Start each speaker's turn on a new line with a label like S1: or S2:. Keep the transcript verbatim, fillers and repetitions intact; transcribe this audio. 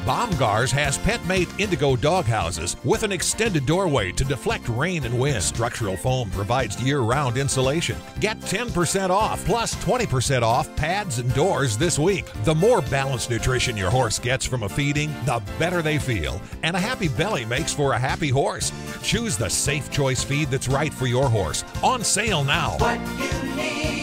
S1: Bomgaars has Petmate Indigo dog houses with an extended doorway to deflect rain and wind. Structural foam provides year-round insulation. Get ten percent off plus twenty percent off pads and doors this week. The more balanced nutrition your horse gets from a feeding, the better they feel. And a happy belly makes for a happy horse. Choose the Safe Choice feed that's right for your horse. On sale now.
S2: What you need.